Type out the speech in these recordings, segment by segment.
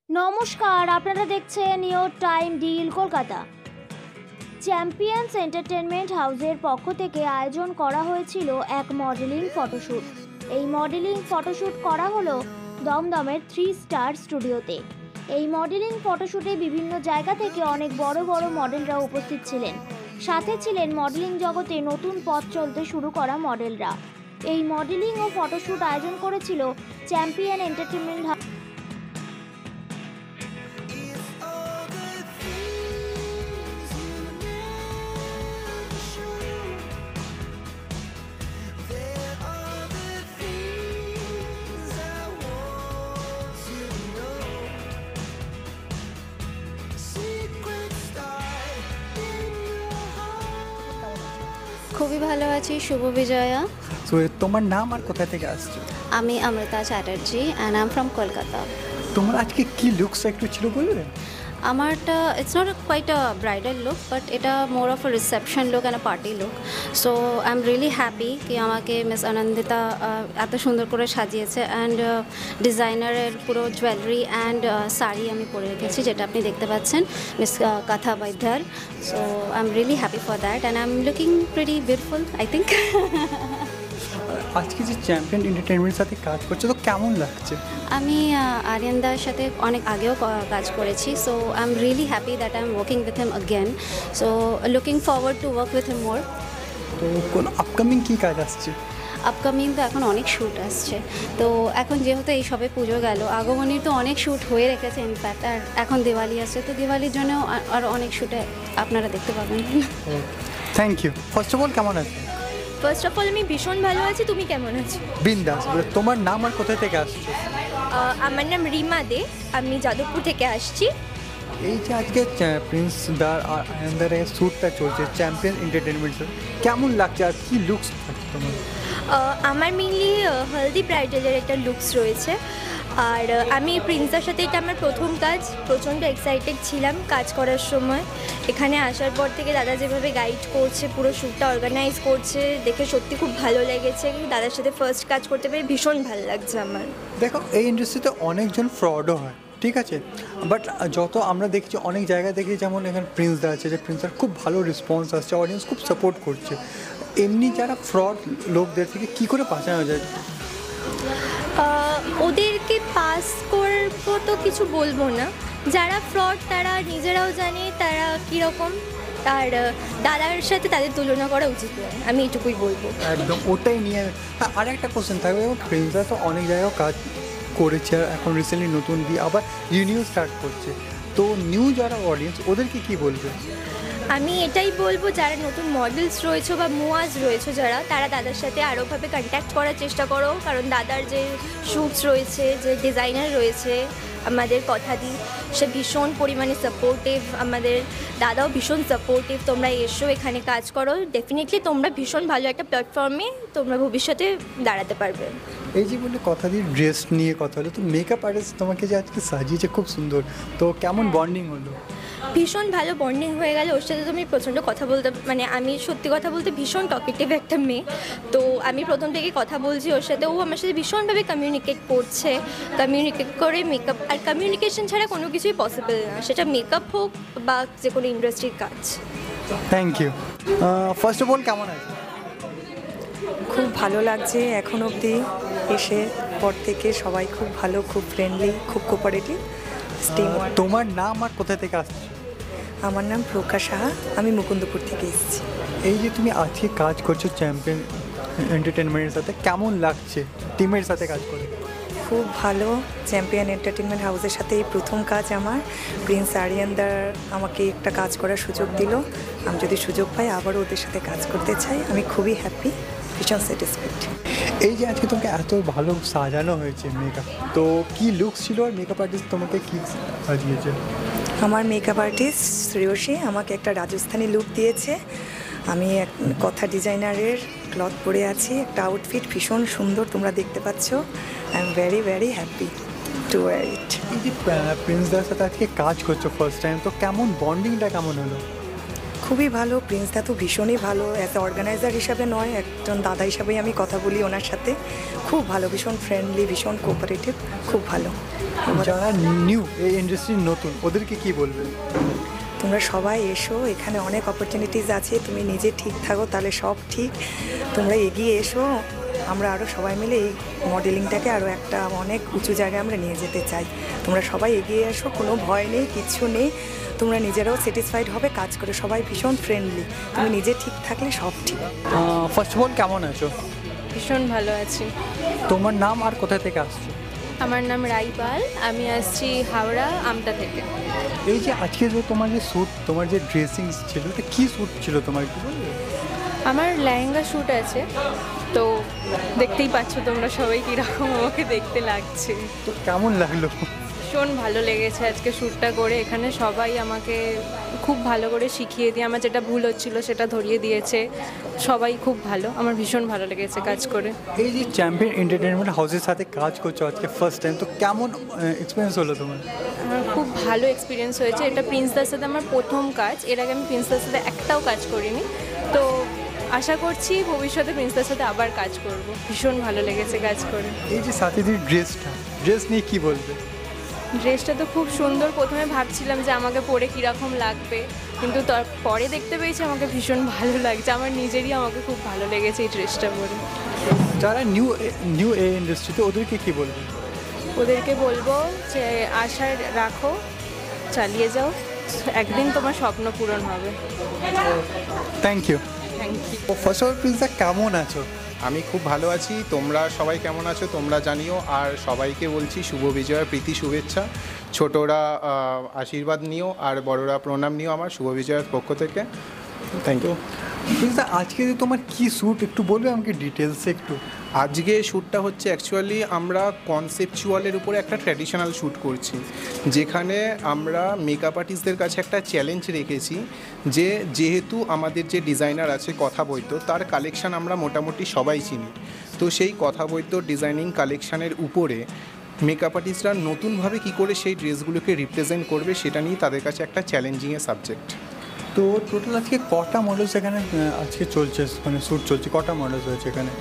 নমস্কার, আপনারা দেখছেন your time deal Kolkata. Champions entertainment হাউসের পক্ষ থেকে আয়োজন করা হয়েছিল এক মডেলিং ফটোশ্যুট। এই মডেলিং ফটোশ্যুট করা হলো দমদমের 3 স্টার স্টুডিওতে। এই মডেলিং ফটোশ্যুটে বিভিন্ন জায়গা থেকে অনেক বড় বড় মডেলরা উপস্থিত ছিলেন। সাথে ছিলেন মডেলিং জগতে নতুন পথ চলতে শুরু করা মডেলরা। এই মডেলিং ও ফটোশ্যুট আয়োজন করেছিল চ্যাম্পিয়ন এন্টারটেনমেন্ট হাউস। খুবই ভালো আছি, শুভ বিজয়া। সো তোমার নাম আর কোথা থেকে আসছো? আমি Amrita Chatterjee and I am from Kolkata. তোমার আজকে কি লুকস একটু ছিল বলবে? আমারটা it's not quite a bridal look, but এটা more of a reception look and a party look. So I am really happy কি আমাকে মিস আনন্দিতা এত সুন্দর করে সাজিয়েছে, অ্যান্ড ডিজাইনারের পুরো জুয়েলারি অ্যান্ড শাড়ি আমি পরে রেখেছি, যেটা আপনি দেখতে পাচ্ছেন, মিস কথা বৈদ্যার। So I am really happy for that and I am looking pretty beautiful, I think. আজকে যে চ্যাম্পিয়ন এন্টারটেনমেন্টের সাথে কাজ করছো, তো কেমন লাগছে? আমি আরিয়ানদার সাথে অনেক আগেও কাজ করেছি, so I am really happy that I am working with him again. So looking forward to work with him more. তো কোন আপকামিং কী কাজ আসছে? আপকামিং তো এখন অনেক শ্যুট আসছে, তো এখন যেহেতু এই সবে পুজো গেল, আগমনীর তো অনেক শ্যুট হয়ে রেখেছে ইনফ্যাক্ট, আর এখন দিওয়ালি আসছে, তো দিওয়ালির জন্যও আর অনেক শ্যুটে আপনারা দেখতে পাবেন। Thank you. First of all কেমন আছে? ফার্স্ট অফ অল আমি ভীষণ ভালো আছি, তুমি কেমন আছো? বিন্দাস। তোমার নাম আর কোথা থেকে আসছো? আমার নাম রিমা দে, আমি যাদবপুর থেকে আসছি। এই যে আজকে প্রিন্স দার আর আয়নদারের শ্যুটটা চলছে চ্যাম্পিয়ন এন্টারটেনমেন্টের, কেমন লাগছে আর কি লুকস থাকছে তোমার? আমার মেনলি হলদি ব্রাইডালের একটা লুকস রয়েছে, আর আমি প্রিন্সদার সাথে এটা আমার প্রথম কাজ। প্রচণ্ড এক্সাইটেড ছিলাম কাজ করার সময়। এখানে আসার পর থেকে দাদা যেভাবে গাইড করছে, পুরো শ্যুটটা অর্গানাইজ করছে, দেখে সত্যি খুব ভালো লেগেছে। দাদার সাথে ফার্স্ট কাজ করতে পেরে ভীষণ ভালো লাগছে আমার। দেখো, এই ইন্ডাস্ট্রিতে অনেকজন ফ্রডও হয়, ঠিক আছে, বাট যত আমরা দেখছি অনেক জায়গায় দেখি, যেমন এখানে প্রিন্সদা আছে, যে প্রিন্সদার খুব ভালো রেসপন্স আসছে, অডিয়েন্স খুব সাপোর্ট করছে। এমনি যারা ফ্রড লোকদের থেকে কী করে বাঁচানো যায়? ওদেরকে পাস করবো তো কিছু বলবো না, যারা ফ্রড তারা নিজেরাও জানে তারা কীরকম, আর দাদার সাথে তাদের তুলনা করা উচিত নয়, আমি এটুকুই বলবো। একদম ওটাই নিয়ে। হ্যাঁ, আর একটা কোশ্চেন থাকবে, এবং প্রিন্সদা তো অনেক জায়গায় কাজ করেছে, আর এখন রিসেন্টলি নতুন দিয়ে আবার রিনিউ স্টার্ট করছে, তো নিউ যারা অডিয়েন্স ওদেরকে কী বলবে? আমি এটাই বলবো, যারা নতুন মডেলস রয়েছে বা মুয়াজ রয়েছে যারা, তারা দাদার সাথে আরোভাবে কন্ট্যাক্ট করার চেষ্টা করো, কারণ দাদার যে শ্যুটস রয়েছে, যে ডিজাইনার রয়েছে আমাদের কথা দিই, সে ভীষণ পরিমাণে সাপোর্টিভ, আমাদের দাদাও ভীষণ সাপোর্টিভ। তোমরা এসো, এখানে কাজ করো, ডেফিনেটলি তোমরা ভীষণ ভালো একটা প্ল্যাটফর্মে তোমরা ভবিষ্যতে দাঁড়াতে পারবে। এই যে বললে কথা দিয়ে ড্রেস নিয়ে কথা হলো, তো মেকআপ আর্টিস্ট তোমাকে যে আজকে সাজিয়েছে খুব সুন্দর, তো কেমন বন্ডিং হলো? ভীষণ ভালো বন্ডিং হয়ে গেল। ওর সাথে তো আমি প্রচণ্ড কথা বলতে, মানে আমি সত্যি কথা বলতে ভীষণ টকেটিভ একটা মেয়ে, তো আমি প্রথম থেকে কথা বলছি ওর সাথে, ও আমার সাথে ভীষণভাবে কমিউনিকেট করছে, কমিউনিকেট করে মেকআপ, আর কমিউনিকেশন ছাড়া কোনো কিছুই পসিবল না, সেটা মেকআপ হোক বা যে কোনো ইন্ডাস্ট্রির কাজ। Thank you. First of all কেমন আছে? খুব ভালো লাগছে এখন অবধি এসে, পর থেকে সবাই খুব ভালো, খুব ফ্রেন্ডলি, খুব কোঅপারেটিভ। তোমার নাম আর কোথা থেকে আসছে? আমার নাম প্রকাশ সাহা, আমি মুকুন্দপুর থেকে এসেছি। এই যে তুমি আজকে কাজ করছো চ্যাম্পিয়ন এন্টারটেনমেন্টের সাথে, কেমন লাগছে টিমের সাথে কাজ করে? খুব ভালো। চ্যাম্পিয়ন এন্টারটেনমেন্ট হাউসের সাথে এই প্রথম কাজ আমার। প্রিন্স আরিয়ানদার আমাকে একটা কাজ করার সুযোগ দিল, আমি যদি সুযোগ পাই আবারও ওদের সাথে কাজ করতে চাই। আমি খুবই হ্যাপি, ভীষণ স্যাটিসফাইড। এই যে আজকে তোমাকে এত ভালো সাজানো হয়েছে মেকআপ, তো কি লুকস ছিল, আর মেকআপ আর্টিস্ট তোমাকে কি সাজিয়েছে? আমার মেকআপ আর্টিস্ট শ্রেয়সী আমাকে একটা রাজস্থানি লুক দিয়েছে। আমি এক কথা ডিজাইনারের ক্লথ পরে আছি, একটা আউটফিট ভীষণ সুন্দর, তোমরা দেখতে পাচ্ছ। I am very very happy to wear it. এই যে প্রিন্সদার সাথে আজকে কাজ করছো ফার্স্ট টাইম, তো কেমন বন্ডিংটা কেমন হলো? খুবই ভালো, প্রিন্সদা তো ভীষণই ভালো, অ্যাজ এ অর্গানাইজার হিসাবে নয়, একজন দাদা হিসাবেই আমি কথা বলি ওনার সাথে। খুব ভালো, ভীষণ ফ্রেন্ডলি, ভীষণ কোঅপারেটিভ, খুব ভালো। যারা নিউ এই ইন্ডাস্ট্রির নতুন ওদেরকে কি বলবে? তোমরা সবাই এসো, এখানে অনেক অপরচুনিটিস আছে, তুমি নিজে ঠিক থাকো তাহলে সব ঠিক। তোমরা এগিয়ে এসো, আমরা আরও সবাই মিলে এই মডেলিংটাকে আরও একটা অনেক উঁচু জায়গায় আমরা নিয়ে যেতে চাই। তোমরা সবাই এগিয়ে এসো, কোনো ভয় নেই, কিচ্ছু নেই, তোমরা নিজেরাও স্যাটিসফাইড হবে কাজ করে, সবাই ভীষণ ফ্রেন্ডলি, তুমি নিজে ঠিক থাকলে সব ঠিক। ফার্স্ট অফ অল কেমন আছো? ভীষণ ভালো আছি। তোমার নাম আর কোথা থেকে আসছো? আমার নাম রাইপাল, আমি আসছি হাওড়া আমতা থেকে। এই যে আজকে যে তোমার যে শ্যুট, তোমার যে ড্রেসিং ছিল, এটা কী শ্যুট ছিল তোমার, একটু বলবে? আমার লেহেঙ্গা শ্যুট আছে, তো দেখতেই পাচ্ছ তোমরা সবাই কীরকম আমাকে দেখতে লাগছে। তো কেমন লাগলো? ভীষণ ভালো লেগেছে আজকে শ্যুটটা করে। এখানে সবাই আমাকে খুব ভালো করে শিখিয়ে দিয়ে আমার যেটা ভুল হচ্ছিল সেটা ধরিয়ে দিয়েছে। সবাই খুব ভালো, আমার ভীষণ ভালো লেগেছে কাজ করে। এই যে চ্যাম্পিয়ন এন্টারটেনমেন্ট হাউসের সাথে কাজ করছো আজকে ফার্স্ট টাইম, তো কেমন এক্সপিরিয়েন্স হলো তোমার? আমার খুব ভালো এক্সপিরিয়েন্স হয়েছে। এটা প্রিন্সদার সাথে আমার প্রথম কাজ, এর আগে আমি প্রিন্সদার সাথে একটাও কাজ করিনি। তো আশা করছি ভবিষ্যতে প্রিন্সদার সাথে আবার কাজ করব। ভীষণ ভালো লেগেছে কাজ করে। এই যে সাথীদের ড্রেস নিয়ে কি বলবে? ড্রেসটা তো খুব সুন্দর। প্রথমে ভাবছিলাম যে আমাকে পরে কীরকম লাগবে, কিন্তু পরে দেখতে পেয়েছি আমাকে ভীষণ ভালো লাগছে। আমার নিজেরই আমাকে খুব ভালো লেগেছে এই ড্রেসটা পরে। যারা নিউ এই ইন্ডাস্ট্রিতে ওদেরকে কি বলবে? ওদেরকে বলবো যে আশা রাখো, চালিয়ে যাও, একদিন তোমার স্বপ্ন পূরণ হবে। Thank you. Thank you. First of all প্রিন্সদা কেমন আছো? আমি খুব ভালো আছি। তোমরা সবাই কেমন আছো তোমরা জানিও। আর সবাইকে বলছি শুভ বিজয়ার প্রীতি শুভেচ্ছা। ছোটরা আশীর্বাদ নিও আর বড়রা প্রণাম নিও আমার শুভ বিজয়ার পক্ষ থেকে। Thank you. প্রিন্সদা আজকে যে তোমার কি শ্যুট একটু বলবে আমাকে ডিটেলসে একটু? আজকে শ্যুটটা হচ্ছে অ্যাকচুয়ালি আমরা কনসেপচুয়ালের উপরে একটা ট্র্যাডিশনাল শ্যুট করছি, যেখানে আমরা মেকআপ আর্টিস্টদের কাছে একটা চ্যালেঞ্জ রেখেছি যে যেহেতু আমাদের যে ডিজাইনার আছে কথা বৈদ্য, তার কালেকশান আমরা মোটামুটি সবাই চিনি। তো সেই কথা বৈদ্য ডিজাইনিং কালেকশানের উপরে মেকআপ আর্টিস্টরা নতুনভাবে কী করে সেই ড্রেসগুলোকে রিপ্রেজেন্ট করবে সেটা নিয়ে তাদের কাছে একটা চ্যালেঞ্জিংয়ের সাবজেক্ট। তো টোটাল আজকে কটা মডেলস এখানে আজকে চলছে, মানে শ্যুট চলছে, কটা মডেলস হয়েছে এখানে?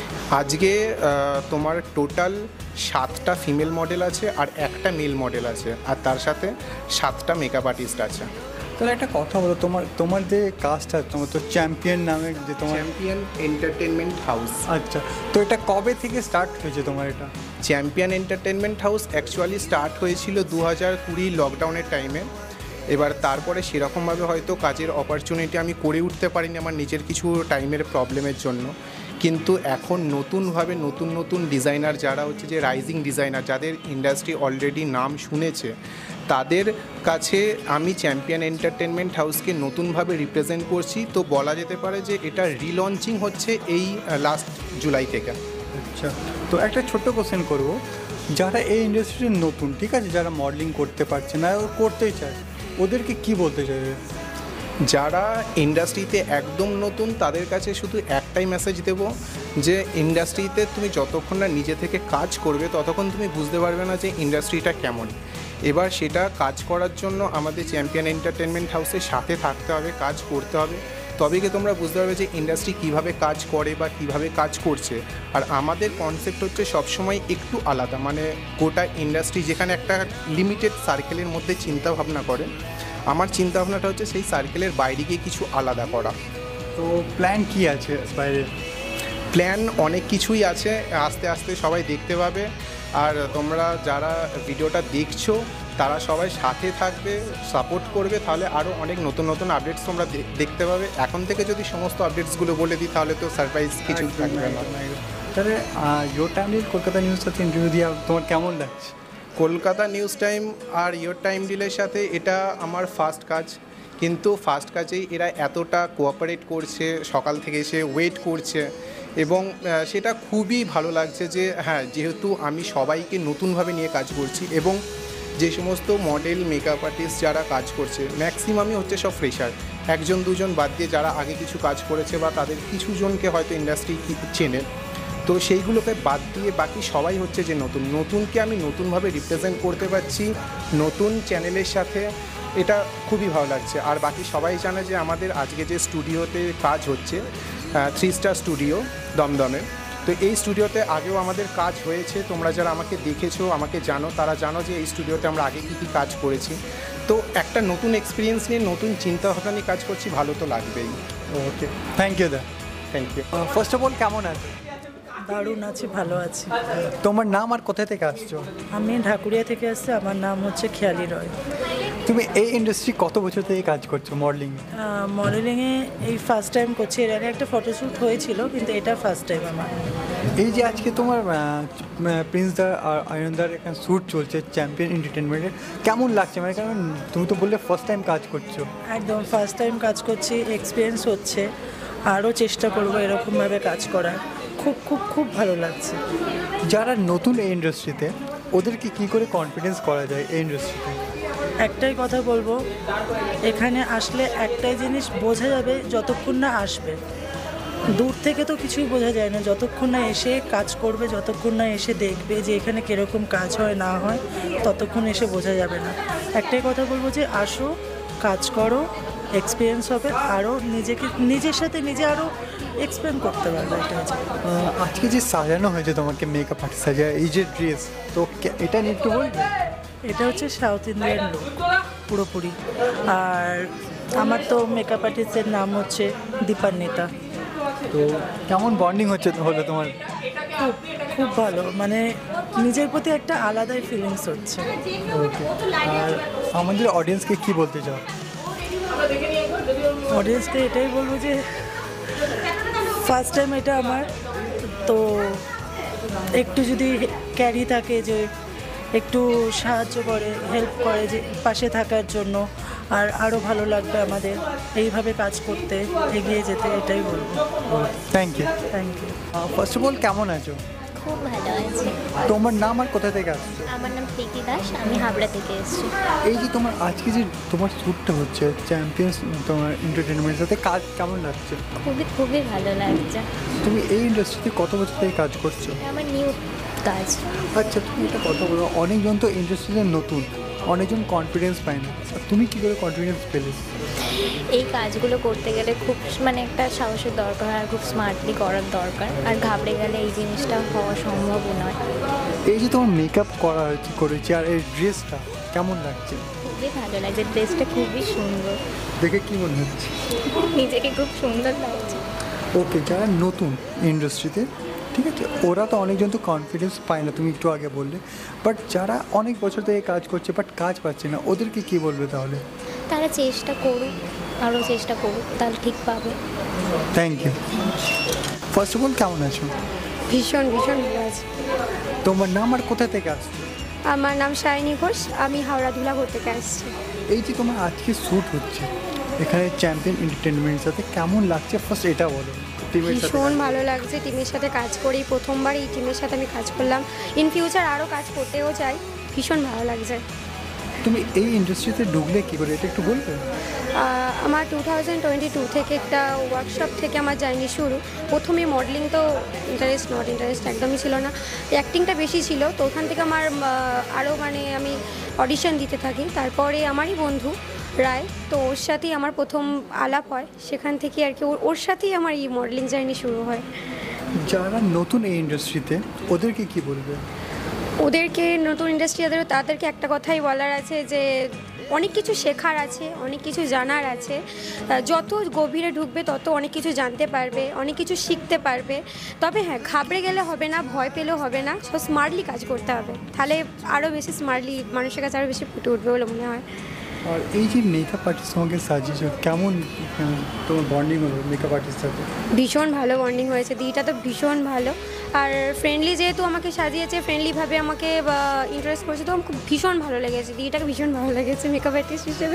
আজকে তোমার টোটাল 7টা ফিমেল মডেল আছে আর একটা মেল মডেল আছে, আর তার সাথে 7টা মেকআপ আর্টিস্ট আছে। তাহলে একটা কথা বলো, তোমার যে কাজটা, তোমার তো চ্যাম্পিয়ন নামে যে তোমার চ্যাম্পিয়ন এন্টারটেনমেন্ট হাউস। আচ্ছা, তো এটা কবে থেকে স্টার্ট হয়েছে তোমার এটা? Champion entertainment house actually start হয়েছিল 2020 লকডাউনের টাইমে। এবার তারপরে সেরকমভাবে হয়তো কাজের অপরচুনিটি আমি করে উঠতে পারিনি আমার নিজের কিছু টাইমের প্রবলেমের জন্য, কিন্তু এখন নতুনভাবে নতুন ডিজাইনার যারা হচ্ছে যে রাইজিং ডিজাইনার, যাদের ইন্ডাস্ট্রি অলরেডি নাম শুনেছে, তাদের কাছে আমি চ্যাম্পিয়ন এন্টারটেনমেন্ট হাউসকে নতুনভাবে রিপ্রেজেন্ট করছি। তো বলা যেতে পারে যে এটা রিলঞ্চিং হচ্ছে এই লাস্ট জুলাই থেকে। আচ্ছা, তো একটা ছোট্ট কোশ্চেন করবো, যারা এই ইন্ডাস্ট্রির নতুন, ঠিক আছে, যারা মডেলিং করতে পারছে না ও করতেই চায়, ওদেরকে কি বলতে চাইবে? যারা ইন্ডাস্ট্রিতে একদম নতুন তাদের কাছে শুধু একটাই মেসেজ দেব যে ইন্ডাস্ট্রিতে তুমি যতক্ষণ না নিজে থেকে কাজ করবে ততক্ষণ তুমি বুঝতে পারবে না যে ইন্ডাস্ট্রিটা কেমন। এবার সেটা কাজ করার জন্য আমাদের চ্যাম্পিয়ন এন্টারটেনমেন্ট হাউসের সাথে থাকতে হবে, কাজ করতে হবে, তবে কি তোমরা বুঝতে পারবে যে ইন্ডাস্ট্রি কীভাবে কাজ করে বা কীভাবে কাজ করছে। আর আমাদের কনসেপ্ট হচ্ছে সবসময় একটু আলাদা, মানে গোটা ইন্ডাস্ট্রি যেখানে একটা লিমিটেড সার্কেলের মধ্যে চিন্তাভাবনা করে, আমার চিন্তাভাবনাটা হচ্ছে সেই সার্কেলের বাইরে গিয়ে কিছু আলাদা করা। তো প্ল্যান কি আছে বাইরে? প্ল্যান অনেক কিছুই আছে, আস্তে আস্তে সবাই দেখতে পাবে। আর তোমরা যারা ভিডিওটা দেখছো তারা সবাই সাথে থাকবে, সাপোর্ট করবে, তাহলে আরও অনেক নতুন আপডেটস তোমরা দেখতে পাবে। এখন থেকে যদি সমস্ত আপডেটসগুলো বলে দিই তাহলে তো সারপ্রাইজ কিছু থাকবে না। তাহলে ইয়োর টাইম কলকাতা নিউজ সাথে ইন্টারভিউ দিয়ে তোমার কেমন লাগছে? কলকাতা নিউজ টাইম আর ইয়োর টাইম ডিলের সাথে এটা আমার ফার্স্ট কাজ, কিন্তু ফার্স্ট কাজেই এরা এতটা কোঅপারেট করছে, সকাল থেকে এসে ওয়েট করছে, এবং সেটা খুবই ভালো লাগছে যে হ্যাঁ, যেহেতু আমি সবাইকে নতুনভাবে নিয়ে কাজ করছি, এবং যে সমস্ত মডেল মেকআপ আর্টিস্ট যারা কাজ করছে ম্যাক্সিমামই হচ্ছে সব ফ্রেশার, একজন দুজন বাদ দিয়ে যারা আগে কিছু কাজ করেছে বা তাদের কিছুজনকে হয়তো ইন্ডাস্ট্রি চেনে, তো সেইগুলোকে বাদ দিয়ে বাকি সবাই হচ্ছে যে নতুনকে আমি নতুনভাবে রিপ্রেজেন্ট করতে পারছি, নতুন চ্যানেলের সাথে এটা খুবই ভালো লাগছে। আর বাকি সবাই জানে যে আমাদের আজকে যে স্টুডিওতে কাজ হচ্ছে 3 স্টার স্টুডিও দমদমে, তো এই স্টুডিওতে আগেও আমাদের কাজ হয়েছে। তোমরা যারা আমাকে দেখেছো, আমাকে জানো, তারা জানো যে এই স্টুডিওতে আমরা আগে কী কী কাজ করেছি। তো একটা নতুন এক্সপিরিয়েন্স নিয়ে, নতুন চিন্তাভাবনা নিয়ে কাজ করছি, ভালো তো লাগবেই। ওকে, থ্যাংক ইউ দা। Thank you. First of all কেমন আছে? দারুণ আছি, ভালো আছি। তোমার নাম আর কোথা থেকে আসছো? আমি ঢাকুরিয়া থেকে আসছি, আমার নাম হচ্ছে খেয়ালি রয়। তুমি এই ইন্ডাস্ট্রি কত বছর থেকে কাজ করছো মডেলিং? মডেলিংয়ে এই ফার্স্ট টাইম করছি। এর আগে একটা ফটোশ্যুট হয়েছিল, কিন্তু এটা ফার্স্ট টাইম আমার। এই যে আজকে তোমার প্রিন্স দা আর আয়নদার এখানে শ্যুট চলছে চ্যাম্পিয়ন এন্টারটেনমেন্টের, কেমন লাগছে? মানে কারণ তুমি তো বললে ফার্স্ট টাইম কাজ করছো। একদম ফার্স্ট টাইম কাজ করছি, এক্সপিরিয়েন্স হচ্ছে, আরও চেষ্টা করবো এরকমভাবে কাজ করার। খুব খুব খুব ভালো লাগছে। যারা নতুন এই ইন্ডাস্ট্রিতে, ওদেরকে কী করে কনফিডেন্স করা যায় এই ইন্ডাস্ট্রিতে? একটাই কথা বলবো, এখানে আসলে একটাই জিনিস বোঝা যাবে, যতক্ষণ না আসবে। দূর থেকে তো কিছুই বোঝা যায় না, যতক্ষণ না এসে কাজ করবে, যতক্ষণ না এসে দেখবে যে এখানে কীরকম কাজ হয় না হয়, ততক্ষণ এসে বোঝা যাবে না। একটাই কথা বলবো যে আসো, কাজ করো, এক্সপিরিয়েন্স হবে, আরও নিজের সাথে নিজে আরও এক্সপ্লেন করতে পারবে। এটা হচ্ছে আজকে যে সাজানো হয়েছে তোমাকে, মেকআপ আর্টিস্ট সাজায়, এই যে ড্রেস, তো এটা নিয়ে একটু বলবে? এটা হচ্ছে সাউথ ইন্ডিয়ান লুক পুরোপুরি। আর আমার তো মেকআপ আর্টিস্টের নাম হচ্ছে দীপান্বিতা। তো কেমন বন্ডিং হলো তোমার? খুব খুব ভালো, মানে নিজের প্রতি একটা আলাদাই ফিলিংস হচ্ছে। ওকে, আর আমাদের অডিয়েন্সকে কি বলতে চাও? অডিয়েন্সকে এটাই বলবো যে ফার্স্ট টাইম এটা আমার, তো একটু যদি ক্যারি থাকে, যে একটু সাহায্য করে, হেল্প করে, যে পাশে থাকার জন্য, আর আরও ভালো লাগবে আমাদের এইভাবে কাজ করতে, এগিয়ে যেতে, এটাই বলবো। Thank you. Thank you. First of all কেমন আছো? খুব ভালো আছে। তোমার নাম আর কোথা থেকে আসছো? আমার নাম প্রীতি দাস, আমি হাবড়া থেকে এসেছি। এই যে তোমার আজকে যে তোমার শ্যুটটা হচ্ছে চ্যাম্পিয়ন্স তোমার এন্টারটেনমেন্টের সাথে, কাজ কেমন লাগছে? খুবই খুবই ভালো লাগছে। তুমি এই ইন্ডাস্ট্রিতে কত বছর থেকে কাজ করছো? আমার নিউ কাজ। আচ্ছা, তুমি এটা কথা বলো, অনেকজন তো ইন্ডাস্ট্রিতে নতুন, অনেকজন কনফিডেন্স পায় না, তুমি কী করে কনফিডেন্স পেলে? এই কাজগুলো করতে গেলে খুব মানে একটা সাহসের দরকার, আর খুব স্মার্টলি করার দরকার, আর ঘাবড়ে গেলে এই জিনিসটা হওয়া সম্ভব নয়। এই যে তোমার মেকআপ করেছে, আর এই ড্রেসটা কেমন লাগছে? খুবই ভালো লাগছে, ড্রেসটা খুবই সুন্দর, দেখে কি মনে হচ্ছে? নিজেকে খুব সুন্দর লাগছে। ওকে, যারা নতুন ইন্ডাস্ট্রিতে, ঠিক আছে, ওরা তো অনেকজন তো কনফিডেন্স পায় না, তুমি একটু আগে বললে, বাট যারা অনেক বছর থেকে কাজ করছে বাট কাজ পাচ্ছে না, ওদেরকে কি বলবে তাহলে? তারা চেষ্টা করুক, আরও চেষ্টা করুক, তাহলে ঠিক পাবে। Thank you. First of all কেমন আছো? ভীষণ ভীষণ ভালো আছি। তোমার নাম আর কোথা থেকে আসছো? আমার নাম শাইনি ঘোষ, আমি হাওড়া ধুলাগড় থেকে আসছি। এই যে তোমার আজকে শ্যুট হচ্ছে এখানে চ্যাম্পিয়ন এন্টারটেনমেন্টের সাথে, কেমন লাগছে ফার্স্ট এটা বলো। টিমের সাথে ভীষণ ভালো লাগছে, টিমের সাথে কাজ করি, প্রথমবার এই টিমের সাথে আমি কাজ করলাম। ইন ফিউচার আরও কাজ করতেও চাই, ভীষণ ভালো লাগছে। তুমি এই ইন্ডাস্ট্রিতে ঢুকলে কী করে, এটা একটু বলবে? আমার 2022 থেকে একটা ওয়ার্কশপ থেকে আমার জার্নি শুরু। প্রথমে মডেলিং তো ইন্টারেস্ট একদমই ছিল না, অ্যাক্টিংটা বেশি ছিল। তো ওখান থেকে আমার আরও মানে আমি অডিশন দিতে থাকি। তারপরে আমারই বন্ধু রায়, তো ওর সাথেই আমার প্রথম আলাপ হয়, সেখান থেকে আর কি ওর সাথেই আমার এই মডেলিং জার্নি শুরু হয়। যারা নতুন এই ইন্ডাস্ট্রিতে, ওদেরকে কি বলবে? ওদেরকে নতুন ইন্ডাস্ট্রি, তাদেরকে একটা কথাই বলার আছে যে অনেক কিছু শেখার আছে, অনেক কিছু জানার আছে। যত গভীরে ঢুকবে তত অনেক কিছু জানতে পারবে, অনেক কিছু শিখতে পারবে। তবে হ্যাঁ, ঘাবড়ে গেলে হবে না, ভয় পেলেও হবে না, সব স্মার্টলি কাজ করতে হবে, তাহলে আরও বেশি স্মার্টলি মানুষের কাছে আরও বেশি ফুটে উঠবে বলে মনে হয়। আর এই যে মেকআপ আর্টিস্ট তোমাকে সাজিয়েছে, কেমন তোমার বন্ডিং হলো মেকআপ আর্টিস্টের সাথে? ভীষণ ভালো বন্ডিং হয়েছে, দিদিটা তো ভীষণ ভালো, আর ফ্রেন্ডলি, যেহেতু আমাকে সাজিয়েছে, ফ্রেন্ডলিভাবে আমাকে ইন্টারেস্ট করেছে, তো আমার খুব ভীষণ ভালো লেগেছে, দিদিটাকে ভীষণ ভালো লেগেছে মেকআপ আর্টিস্ট হিসেবে।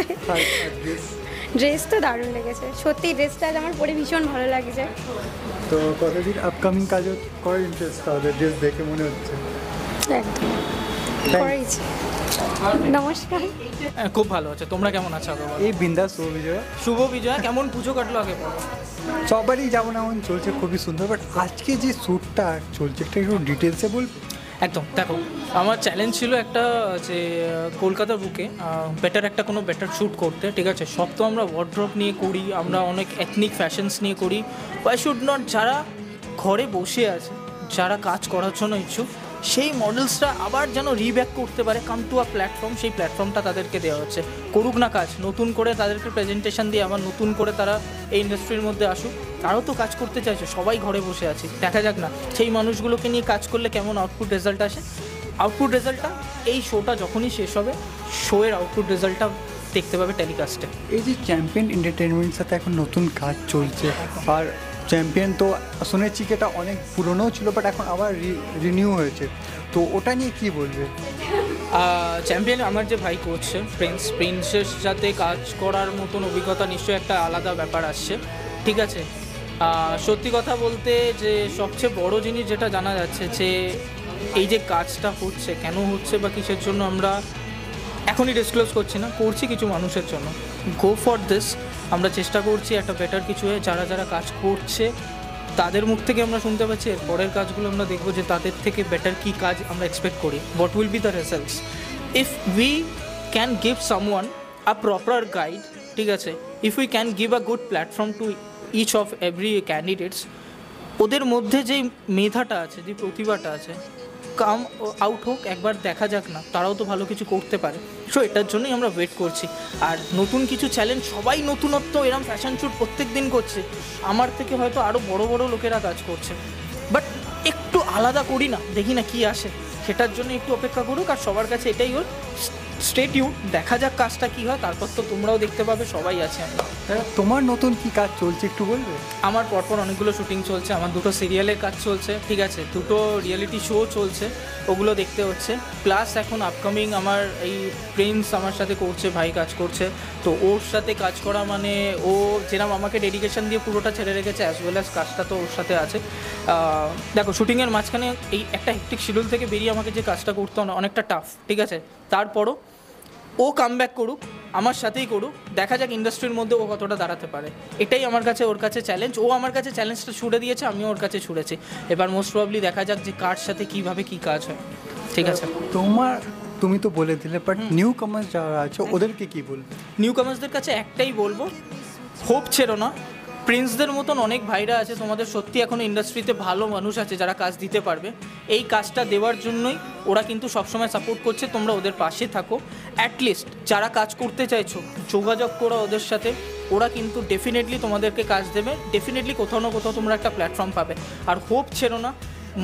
ড্রেস তো দারুণ লেগেছে, সত্যি ড্রেসটা আমার পরে ভীষণ ভালো লাগছে। তো কতদিন আপকামিং কাজও করার ইন্টারেস্ট, তাহলে ড্রেস দেখে মনে হচ্ছে? একদম করেছি। নমস্কার। খুব ভালো আছে, তোমরা কেমন আছো? এই বিন্দাস শুভ বিজয়। শুভ বিজয়, কেমন পুজো কাটলো আগে বলো? সবারই যেমন এমন চলছে, খুবই সুন্দর, বাট আজকে যে শ্যুটটা চলছে একটা একটু ডিটেলসে বলবে? একদম দেখো, আমার চ্যালেঞ্জ ছিল একটা যে কলকাতার বুকে বেটার শ্যুট করতে, ঠিক আছে। সব তো আমরা ওয়ার্ড্রপ নিয়ে করি, আমরা অনেক এথনিক ফ্যাশনস নিয়ে করি, ওয়াই শুড নট যারা ঘরে বসে আছে, যারা কাজ করার জন্য ইচ্ছুক, সেই মডেলসটা আবার যেন রিব্যাক করতে পারে, কাম টু আ প্ল্যাটফর্ম, সেই প্ল্যাটফর্মটা তাদেরকে দেওয়া হচ্ছে। করুক না কাজ, নতুন করে তাদেরকে প্রেজেন্টেশন দিয়ে আবার নতুন করে তারা এই ইন্ডাস্ট্রির মধ্যে আসুক। তারাও তো কাজ করতে চাইছে, সবাই ঘরে বসে আছে, দেখা যাক না সেই মানুষগুলোকে নিয়ে কাজ করলে কেমন আউটপুট রেজাল্ট আসে। আউটপুট রেজাল্টটা এই শোটা যখনই শেষ হবে, শোয়ের আউটপুট রেজাল্টটা দেখতে পাবে টেলিকাস্টে। এই যে চ্যাম্পিয়ন এন্টারটেনমেন্টের সাথে এখন নতুন কাজ চলছে, আর চ্যাম্পিয়ন তো শুনেছি কি এটা অনেক পুরনোও ছিল, বাট এখন আবার রিনিউ হয়েছে, তো ওটা নিয়ে কি বলবে? চ্যাম্পিয়ন আমার যে ভাই করছে প্রিন্সের সাথে কাজ করার মতন অভিজ্ঞতা নিশ্চয়ই একটা আলাদা ব্যাপার আসছে, ঠিক আছে। সত্যি কথা বলতে যে সবচেয়ে বড় জিনিস যেটা জানা যাচ্ছে যে এই যে কাজটা হচ্ছে, কেন হচ্ছে বা কিসের জন্য আমরা এখনই ডিসক্লোজ করছি না, করছি কিছু মানুষের জন্য। গো ফর দিস, আমরা চেষ্টা করছি একটা বেটার কিছু হয়ে, যারা যারা কাজ করছে তাদের মুখ থেকে আমরা শুনতে পাচ্ছি, এর পরের কাজগুলো আমরা দেখবো যে তাদের থেকে বেটার কী কাজ আমরা এক্সপেক্ট করি, what will be the results if we can give someone a proper guide, ঠিক আছে। If we can give a good platform to each of every candidates, ওদের মধ্যে যেই মেধাটা আছে, যে প্রতিভাটা আছে, কাম আউট হোক, একবার দেখা যাক না, তারাও তো ভালো কিছু করতে পারে। সো এটার জন্যই আমরা ওয়েট করছি। আর নতুন কিছু চ্যালেঞ্জ, সবাই নতুনত্ব এরম ফ্যাশন শ্যুট প্রত্যেক দিন করছে, আমার থেকে হয়তো আরও বড় বড় লোকেরা কাজ করছে, বাট একটু আলাদা করি না, দেখি না কি আসে, সেটার জন্য একটু অপেক্ষা করুক। আর সবার কাছে এটাই ওর স্টে টিউন, দেখা যাক কাজটা কী হয়, তারপর তো তোমরাও দেখতে পাবে, সবাই আছে। তোমার নতুন কি কাজ চলছে একটু বলবে? আমার পরপর অনেকগুলো শুটিং চলছে, আমার 2টো সিরিয়ালের কাজ চলছে, ঠিক আছে, 2টো রিয়েলিটি শো চলছে, ওগুলো দেখতে হচ্ছে। প্লাস এখন আপকামিং আমার এই প্রিন্স আমার সাথে করছে, ভাই কাজ করছে, তো ওর সাথে কাজ করা মানে ও যেরকম আমাকে ডেডিকেশন দিয়ে পুরোটা ছেড়ে রেখেছে, অ্যাজ ওয়েল অ্যাজ কাজটা তো ওর সাথে আছে। দেখো, শুটিংয়ের মাঝখানে এই একটা হেক্টিক শিডিউল থেকে বেরিয়ে আমাকে যে কাজটা করতে অনেকটা টাফ, ঠিক আছে। তারপরও ও কামব্যাক করুক, আমার সাথেই করুক, দেখা যাক ইন্ডাস্ট্রির মধ্যে ও কতটা দাঁড়াতে পারে। এটাই আমার কাছে ওর কাছে চ্যালেঞ্জ। ও আমার কাছে চ্যালেঞ্জটা ছুড়ে দিয়েছে, আমিও ওর কাছে ছুড়েছি। এবার মোস্ট প্রবাবলি দেখা যাক যে কার সাথে কীভাবে কী কাজ হয়, ঠিক আছে। তুমি তো বলে দিলে, বাট নিউ কামার্স যারা আছে ওদেরকে কি বলবে? নিউ কামার্সদের কাছে একটাই বলবো, হোপ ছেড়ো না। প্রিন্সদের মতন অনেক ভাইরা আছে, তোমাদের সত্যি এখন ইন্ডাস্ট্রিতে ভালো মানুষ আছে যারা কাজ দিতে পারবে। এই কাজটা দেওয়ার জন্যই ওরা কিন্তু সবসময় সাপোর্ট করছে, তোমরা ওদের পাশে থাকো। অ্যাটলিস্ট যারা কাজ করতে চাইছো, যোগাযোগ করো ওদের সাথে, ওরা কিন্তু ডেফিনেটলি তোমাদেরকে কাজ দেবে, ডেফিনেটলি কোথাও না কোথাও তোমরা একটা প্ল্যাটফর্ম পাবে। আর হোপ ছেড়ো না,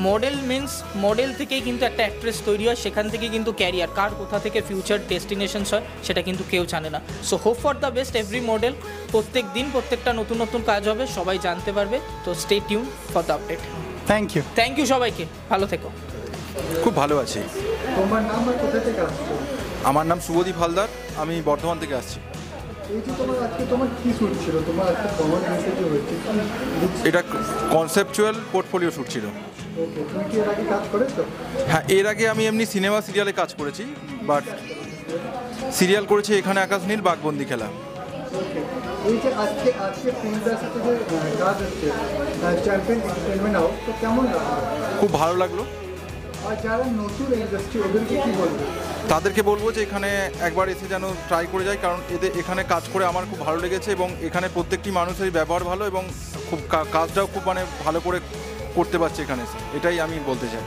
মডেল থেকেই কিন্তু একটা অ্যাক্ট্রেস তৈরি হয়, সেখান থেকে কিন্তু ক্যারিয়ার, কার কোথা থেকে ফিউচার ডেস্টিনেশনস হয় সেটা কিন্তু কেউ জানে না। So hope for the best every model, প্রত্যেক দিন প্রত্যেকটা নতুন নতুন কাজ হবে, সবাই জানতে পারবে। তো stay tune for the update. Thank you সবাইকে, ভালো থেকো। খুব ভালো আছি। তোমার নাম আর কোথা থেকে আসছো? আমার নাম শুভদীপ হালদার, আমি বর্ধমান থেকে আসছি। তোমার কি শ্যুট ছিল? তোমার আজকে কমন মেসেজে হয়েছে, এটা কনসেপচুয়াল পোর্টফোলিও শ্যুট ছিল। তুমি কি এর আগে কাজ করেছো? হ্যাঁ, এর আগে আমি এমনি সিনেমা সিরিয়ালে কাজ করেছি, বাট সিরিয়াল করেছি এখানে আকাশ নীল, বাঘবন্দি খেলা। এই যে আজকে প্রিন্সের সাথে যে কাজ হচ্ছে চ্যাম্পিয়ন এন্টারটেনমেন্ট হাউস, তো কেমন লাগলো? খুব ভালো লাগলো। আর যারা নতুন ইন্ডাস্ট্রি ওদেরকে কি বলবে? তাদেরকে বলবো যে এখানে একবার এসে যেন ট্রাই করে যায়, কারণ এখানে কাজ করে আমার খুব ভালো লেগেছে, এবং এখানে প্রত্যেকটি মানুষেরই ব্যবহার ভালো, এবং খুব কাজটাও খুব ভালো করে করতে পারছে এখানে এসে, এটাই আমি বলতে চাই।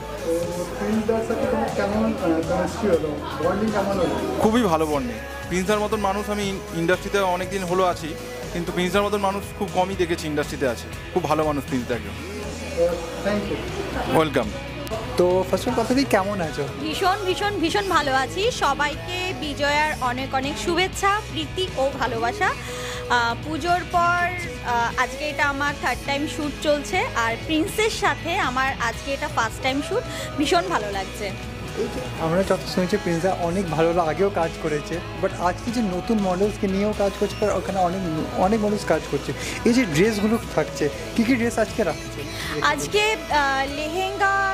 খুবই ভালো বন্ডিং। প্রিন্সদার মতন মানুষ আমি ইন্ডাস্ট্রিতে অনেক দিন হলো আছি, কিন্তু প্রিন্সদার মতন মানুষ খুব কমই দেখেছি ইন্ডাস্ট্রিতে আছে। খুব ভালো মানুষ প্রিন্সদা একজন। ওয়েলকাম। তো ফার্স্ট কথা দিয়ে কেমন আছো? ভীষণ ভীষণ ভীষণ ভালো আছি। সবাইকে বিজয়ার অনেক অনেক শুভেচ্ছা, প্রীতি ও ভালোবাসা। পুজোর পর আজকে এটা আমার 3rd টাইম শ্যুট চলছে, আর প্রিন্সের সাথে আমার আজকে এটা 1st টাইম শ্যুট। ভীষণ ভালো লাগছে। আমরা যত শুনেছি প্রিন্সদা অনেক ভালো আগেও কাজ করেছে, বাট আজকে যে নতুন মডেলসকে নিয়েও কাজ করছে, ওখানে অনেক মডেলস কাজ করছে। এই যে ড্রেসগুলো থাকছে, কী কী ড্রেস আজকে রাখছে? আজকে লেহেঙ্গা,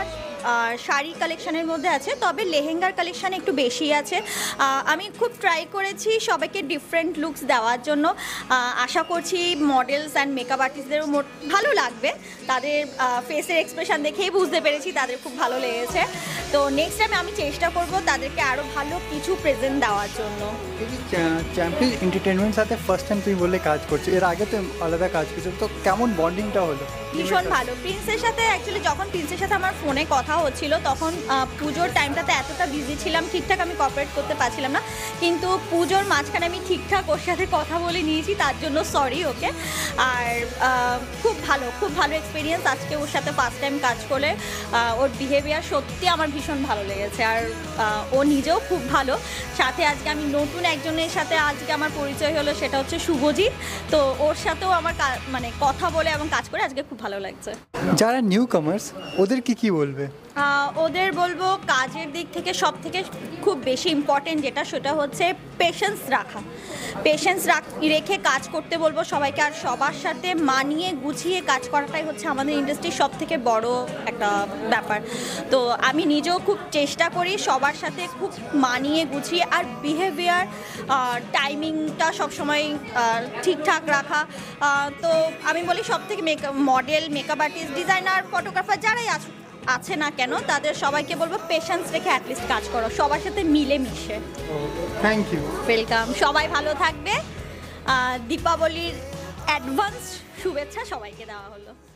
শাড়ি কালেকশনের মধ্যে আছে, তবে লেহেঙ্গার কালেকশন একটু বেশি আছে। আমি খুব ট্রাই করেছি সবাইকে ডিফারেন্ট লুকস দেওয়ার জন্য। আশা করছি মডেলস অ্যান্ড মেকআপ আর্টিস্টদেরও ভালো লাগবে, তাদের ফেসের এক্সপ্রেশন দেখেই বুঝতে পেরেছি তাদের খুব ভালো লেগেছে। তো নেক্সট টাইম আমি চেষ্টা করব তাদেরকে আরও ভালো কিছু প্রেজেন্ট দেওয়ার জন্য। চ্যাম্পিয়ন এন্টারটেনমেন্ট সাথে ফার্স্ট টাইম তুমি বললে কাজ করছো, এর আগে তো আলাদা কাজ করছো, তো কেমন বন্ডিংটা হলো? ভীষণ ভালো। প্রিন্সের সাথে অ্যাকচুয়ালি যখন প্রিন্সের সাথে আমার ফোনে কথা হচ্ছিল তখন পুজোর টাইমটাতে এতটা বিজি ছিলাম, ঠিকঠাক আমি কোঅপারেট করতে পারছিলাম না, কিন্তু পুজোর মাঝখানে আমি ঠিকঠাক ওর সাথে কথা বলে নিয়েছি, তার জন্য সরি ওকে। আর খুব ভালো এক্সপিরিয়েন্স আজকে ওর সাথে ফার্স্ট টাইম কাজ করে। ওর বিহেভিয়ার সত্যি আমার ভীষণ ভালো লেগেছে, আর ও নিজেও খুব ভালো। সাথে আজকে আমি নতুন একজনের সাথে আজকে আমার পরিচয় হলো, সেটা হচ্ছে শুভজিৎ। তো ওর সাথেও আমার মানে কথা বলে এবং কাজ করে আজকে খুব ভালো লাগছে। যারা নিউ কামার্স ওদের কি বলবে? ওদের বলবো কাজের দিক থেকে সব থেকে খুব বেশি ইম্পর্টেন্ট যেটা, সেটা হচ্ছে পেশেন্স রাখা। পেশেন্স রেখে কাজ করতে বলবো সবাইকে, আর সবার সাথে মানিয়ে গুছিয়ে কাজ করাটাই হচ্ছে আমাদের ইন্ডাস্ট্রির সব থেকে বড় একটা ব্যাপার। তো আমি নিজেও খুব চেষ্টা করি সবার সাথে খুব মানিয়ে গুছিয়ে, আর বিহেভিয়ার টাইমিংটা সবসময় ঠিকঠাক রাখা। তো আমি বলি সব থেকে model, makeup artist, designer, photographer যারাই আছে না কেন তাদের সবাইকে বলবো পেশেন্স রেখে অ্যাটলিস্ট কাজ করো, সবার সাথে মিলে মিশে। Thank you. ওয়েলকাম। সবাই ভালো থাকবে। দীপাবলির অ্যাডভান্স শুভেচ্ছা সবাইকে দেওয়া হলো।